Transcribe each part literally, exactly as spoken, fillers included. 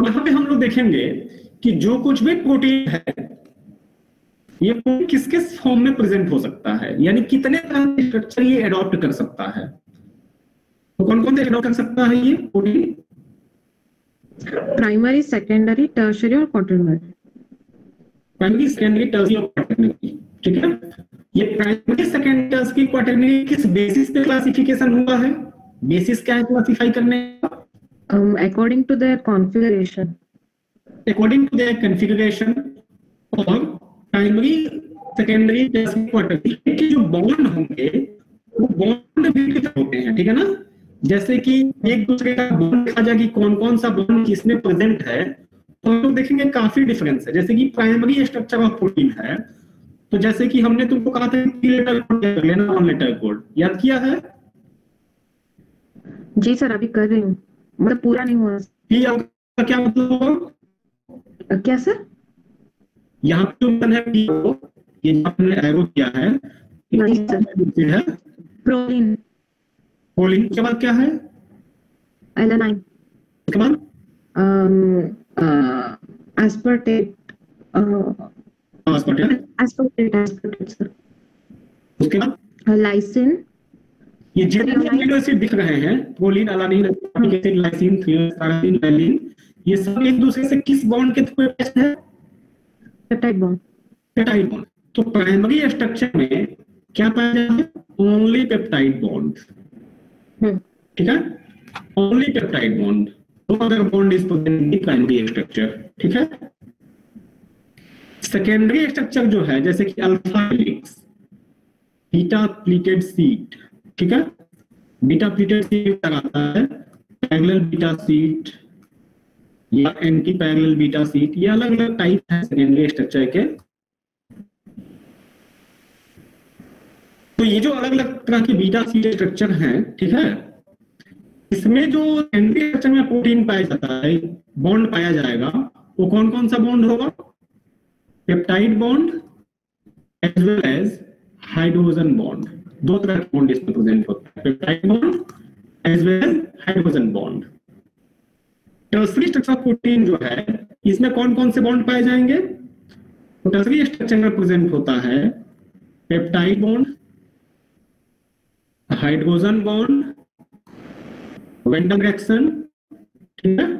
अब यहाँ पे हम लोग देखेंगे कि जो कुछ भी प्रोटीन है ये प्रोटीन किस किस फॉर्म में प्रेजेंट हो सकता है, यानी कितने तरह के स्ट्रक्चर ये एडॉप्ट कर सकता है। तो कौन कौन से एडॉप्ट कर सकता है ये प्रोटीन? प्राइमरी, सेकेंडरी, टर्शियरी और क्वाटरनरी। प्राइमरी, सेकेंडरी, टर्शियरी और क्वाटरनरी, ठीक है। ये प्राइमरी, सेकेंडरी, टर्शियरी, क्वाटरनरी किस बेसिस पे क्लासिफिकेशन हुआ है? बेसिस क्या है क्लासिफाई करने का? According to their configuration. According to their configuration. और प्राइमरी, सेकेंडरी, टर्शियरी, क्वाटरनरी के जो बॉन्ड होंगे वो बॉन्ड भी डिफरेंट होते हैं, ठीक है ना। जैसे कि एक दूसरे का बॉन्ड देखा जाए कि कौन कौन सा बॉन्ड किसमें प्रेजेंट है, तो हम लोग देखेंगे काफी डिफरेंस है। जैसे कि प्राइमरी स्ट्रक्चर ऑफ प्रोटीन है, तो जैसे कि हमने तुमको कहा था थ्री लेटर कोड लेना, वन लेटर कोड याद किया है? जी सर, अभी कर रही हूँ, मतलब पूरा नहीं हुआ। पी का क्या मतलब होगा? क्या सर? यहाँ पे जो है पी को, ये हमने एरो किया है, नहीं सर, है प्रोटीन। प्रोटीन के बाद क्या है? एलेनाइन। उसके बाद aspartate. Aspartate aspartate aspartate sir. उसके बाद लाइसिन। ये जितने अमीनो एसिड दिख रहे हैं, proline, alanine, acetic acid, lysine, थ्रियोसाइक्लिन, वैलिन, ये सब एक दूसरे से किस बॉन्ड के थ्रू अटैच्ड है? Peptide bond. Peptide bond. तो प्राइमरी स्ट्रक्चर में क्या पाया जाता है? ओनली पेप्टाइड बॉन्ड, ठीक है, only peptide bond. No other bond is present in the primary structure, ठीक है। सेकेंडरी स्ट्रक्चर जो है, जैसे कि alpha helix, beta pleated sheet, ठीक है, बीटा प्लीटेड शीट लगाता है, पैरेलल बीटा शीट या एंटी पैरेलल बीटा शीट, ये अलग अलग टाइप है सेकेंडरी स्ट्रक्चर के। तो ये जो अलग अलग तरह के बीटा शीट स्ट्रक्चर हैं, ठीक है, इसमें जो सेकेंडरी स्ट्रक्चर में प्रोटीन पाया जाता है, बॉन्ड पाया जाएगा, वो कौन कौन सा बॉन्ड होगा? Peptide bond as well as hydrogen bond. दो तरह के बॉन्ड इसमें प्रेजेंट होता है, peptide bond as well as hydrogen bond. Tertiary structure of protein जो है, इसमें कौन कौन से बॉन्ड पाए जाएंगे? टर्सरी स्ट्रक्चर में प्रेजेंट होता है पेप्टाइड बॉन्ड, हाइड्रोजन बॉन्ड, वेंडम रिएक्शन, ठीक है,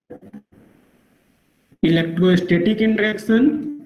इलेक्ट्रोस्टैटिक इंटरेक्शन,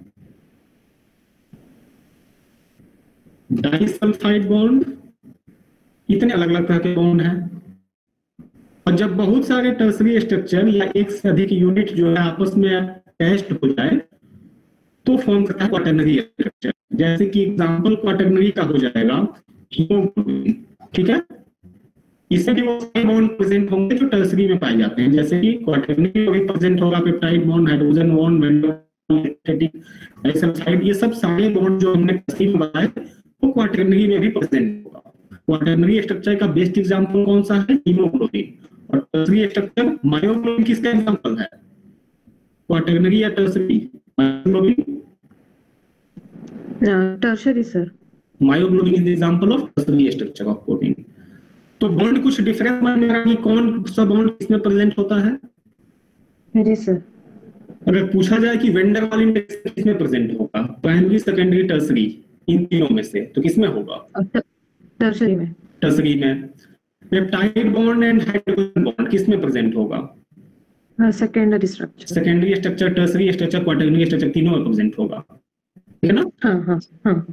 डाइसल्फाइड बॉन्ड, इतने अलग अलग तरह के बॉन्ड हैं। और जब बहुत सारे टर्सरी स्ट्रक्चर या एक से अधिक यूनिट जो है आपस में अटैच्ड हो जाए तो फॉर्म करता है क्वाटरनरी स्ट्रक्चर। जैसे कि एग्जांपल क्वाटरनरी का हो जाएगा हीमोग्लोबिन, ठीक है, इसमें भी वो सारे बॉन्ड प्रेजेंट होंगे जो टर्सरी में पाए जाते हैं। जैसे कि क्वाटरनरी में भी प्रेजेंट होगा पेप्टाइड बॉन्ड, हाइड्रोजन बॉन्ड, वेंडम, डाइसल्फाइड, ये सब सारे बॉन्ड जो हमने टर्सरी में बताए वो क्वाटरनरी में भी प्रेजेंट होगा। क्वाटरनरी स्ट्रक्चर का बेस्ट एग्जांपल कौन सा है? हीमोग्लोबिन। और टर्सरी स्ट्रक्चर मायोग्लोबिन किसका एग्जांपल है? क्वाटरनरी या tertiary? Myoglobin tertiary sir. Myoglobin is the example of tertiary structure of protein. तो बॉन्ड कुछ डिफरेंस मानेगा कि कौन सा बॉन्ड किसमें प्रेजेंट होता है? जी सर। अगर पूछा जाए कि वेंडर वाल इंडेक्स किसमें प्रेजेंट होगा, प्राइमरी, सेकेंडरी, टर्सरी, इन तीनों में से, तो किसमें होगा? टर्शियरी में। टर्सरी में। Peptide bond and hydrogen bond किसमें प्रेजेंट होगा? Secondary structure. Secondary structure, tertiary structure, quaternary structure, तीनों में प्रेजेंट होगा, ठीक है ना। हाँ हाँ हाँ।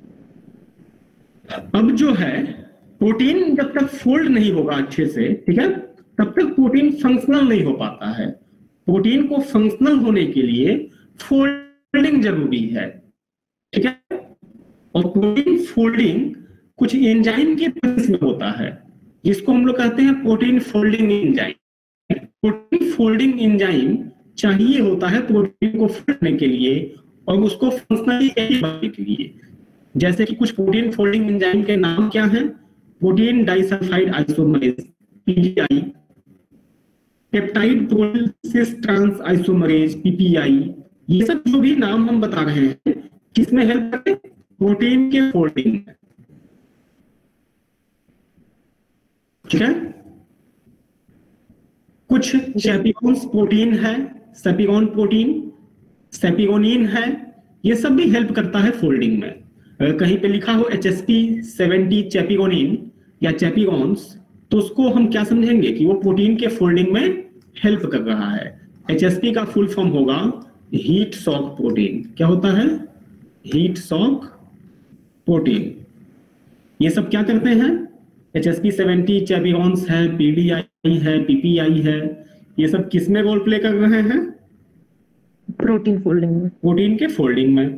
अब जो है प्रोटीन जब तक फोल्ड नहीं होगा अच्छे से, ठीक है, तब तक प्रोटीन फंक्शनल नहीं हो पाता है। प्रोटीन को फंक्शनल होने के लिए फोल्डिंग जरूरी है, ठीक है। और प्रोटीन फोल्डिंग कुछ एंजाइम के प्रेजेंस में होता है, जिसको हम लोग कहते हैं protein folding enzyme. Protein folding enzyme चाहिए होता है प्रोटीन को फोल्डने के लिए और उसको फंक्शनली बनाने के लिए। जैसे कि कुछ प्रोटीन फोल्डिंग एंजाइम के नाम क्या हैं? Protein disulphide isomerase, PDI, peptide protein trans isomerase, PPI, ये सब जो भी नाम हम बता रहे हैं किसमें हेल्प करते हैं? प्रोटीन के फोल्डिंग में, ठीक है। कुछ चैपिगोन्स प्रोटीन है, सेपिगोन प्रोटीन, सेपिगोनिन है, ये सब भी हेल्प करता है फोल्डिंग में। अगर कहीं पे लिखा हो H S P seventy chaperonin या चैपिगोन्स, तो उसको हम क्या समझेंगे कि वो प्रोटीन के फोल्डिंग में हेल्प कर रहा है। एच एस पी का फुल फॉर्म होगा हीट शॉक प्रोटीन। क्या होता है? Heat shock protein. ये सब क्या करते हैं? H S P seventy chaperones है, पी डी आई है, पी पी आई है, ये सब किस में रोल प्ले कर रहे हैं? प्रोटीन फोल्डिंग में। प्रोटीन के फोल्डिंग में।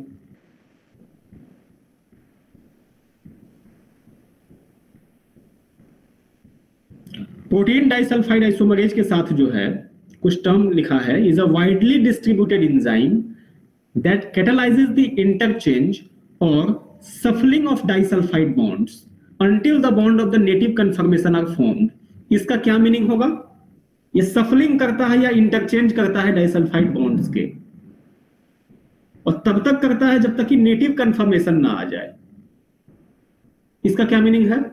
प्रोटीन डाइसल्फाइड आइसोमरेज के साथ जो है कुछ टर्म लिखा है, is a widely distributed enzyme that catalyses the interchange और shuffling of disulphide bonds until the bond of the native conformation are formed। इसका क्या मीनिंग होगा? ये सफलिंग करता है या इंटरचेंज करता है डाइसल्फाइड बॉन्ड्स के, और तब तक करता है जब तक कि नेटिव कंफर्मेशन ना आ जाए। इसका क्या मीनिंग है?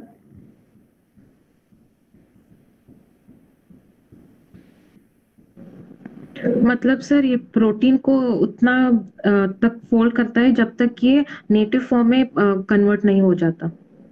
मतलब सर ये प्रोटीन को उतना तक फोल्ड करता है जब तक ये नेटिव फॉर्म में कन्वर्ट नहीं हो जाता।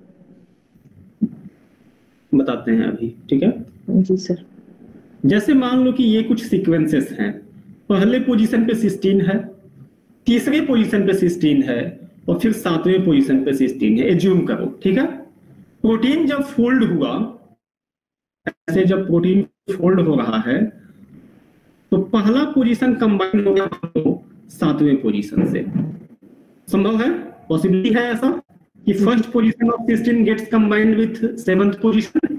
बताते हैं अभी, ठीक है? जी सर। जैसे मान लो कि ये कुछ सीक्वेंसेस हैं, पहले पोजीशन पे सिस्टीन है, तीसरे पोजीशन पे सिस्टीन है, और फिर सातवें पोजीशन पे सिस्टीन है। एज्यूम करो, ठीक है? प्रोटीन जब फोल्ड हुआ, ऐसे जब प्रोटीन फोल्ड हो रहा है, तो पहला पोजीशन कंबाइन हो गया सातवें पोजीशन से। संभव है? पॉसिबिलिटी है ऐसा कि first position of cysteine gets combined with seventh position.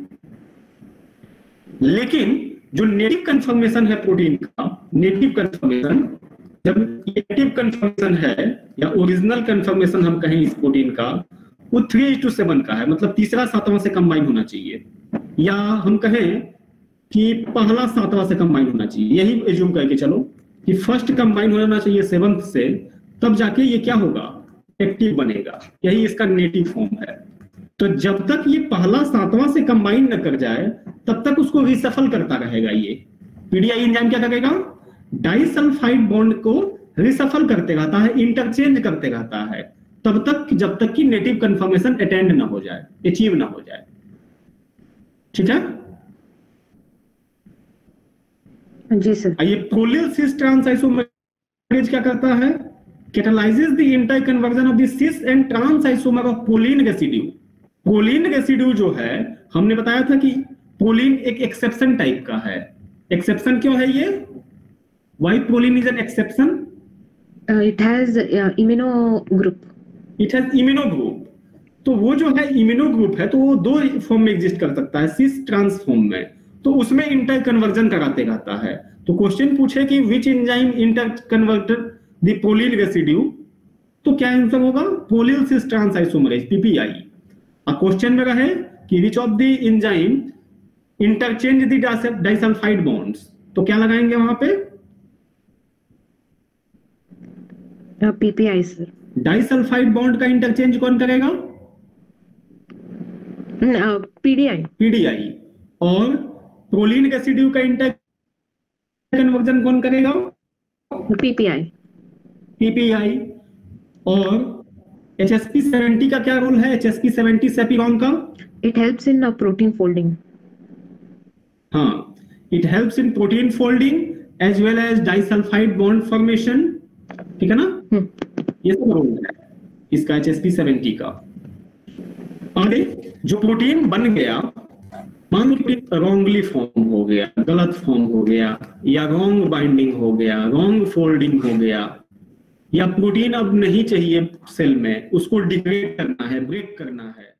लेकिन जो नेटिव कंफर्मेशन है प्रोटीन का, नेटिव कंफर्मेशन, जब नेटिव कंफर्मेशन है या ओरिजिनल कंफर्मेशन हम कहें इस प्रोटीन का, वो थ्री इज टू सेवन का है, मतलब तीसरा सातवां से कंबाइन होना चाहिए, या हम कहें कि पहला सातवां से कंबाइन होना चाहिए। यही एज्यूम करके चलो कि फर्स्ट कंबाइन होना चाहिए सेवंथ से, तब जाके ये क्या होगा? एक्टिव बनेगा। यही इसका नेटिव फॉर्म है। तो जब तक ये पहला सातवां से कंबाइन न कर जाए, तब तक उसको रिसफल करता रहेगा। ये पीडीआई एंजाइम क्या करेगा? डाइसल्फाइड बॉन्ड को रिसफल करते रहता है, इंटरचेंज करते रहता है, तब तक जब तक कि नेटिव कंफर्मेशन अटेंड ना हो जाए, अचीव ना हो जाए। ठीक है? जी सर। ये प्रोलिल सिस ट्रांस आइसोमरेज क्या करता है? Catalyses the interconversion of the cis and trans isomer of proline residue. Proline residue जो है, हमने बताया था कि प्रोलिन एक एक्सेप्शन टाइप का है। एक्सेप्शन क्यों है ये? Why proline is an exception? It has immuno group. It has immuno group. तो वो जो है इम्यूनो ग्रुप है, तो वो दो फॉर्म में एग्जिस्ट कर सकता है, सिस ट्रांस फॉर्म में, तो उसमें इंटर कन्वर्जन कराते रहता है। तो क्वेश्चन पूछे कि which enzyme inter converted the proline residue, तो क्या आंसर होगा? Prolyl cis trans isomerase, PPI. और क्वेश्चन में रहे कि which of the enzyme interchange the disulphide bonds, तो क्या लगाएंगे वहां पे? PPI sir. डाइसल्फाइड बॉन्ड का इंटरचेंज कौन करेगा? पीडीआई। पीडीआई। और प्रोलिन रेसिड्यू का इंटर कन्वर्जन कौन करेगा? पीपीआई। पीपीआई। और एच एस पी सेवेंटी का क्या रोल है? H S P seventy chaperone का? It helps in protein folding. हाँ, it helps in protein folding as well as disulphide bond formation. ठीक है ना? ये सब रोल है इसका एच एस पी सेवेंटी का। आगे जो प्रोटीन बन गया, मान लो कि रॉन्गली फॉर्म हो गया, गलत फॉर्म हो गया, या रॉन्ग बाइंडिंग हो गया, रॉन्ग फोल्डिंग हो गया, या प्रोटीन अब नहीं चाहिए सेल में, उसको डिग्रेड करना है, ब्रेक करना है,